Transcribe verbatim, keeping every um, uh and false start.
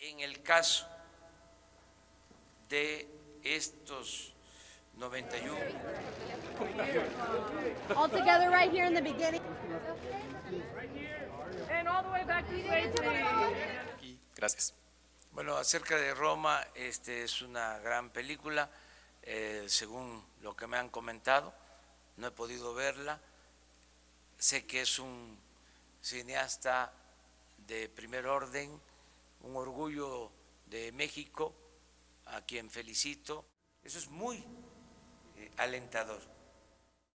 En el caso de estos noventa y uno. All together right here in the beginning. And all the way back this way, please. Gracias. Bueno, acerca de Roma, este es una gran película, eh, según lo que me han comentado, no he podido verla, sé que es un cineasta de primer orden, un orgullo de México, a quien felicito, eso es muy eh, alentador.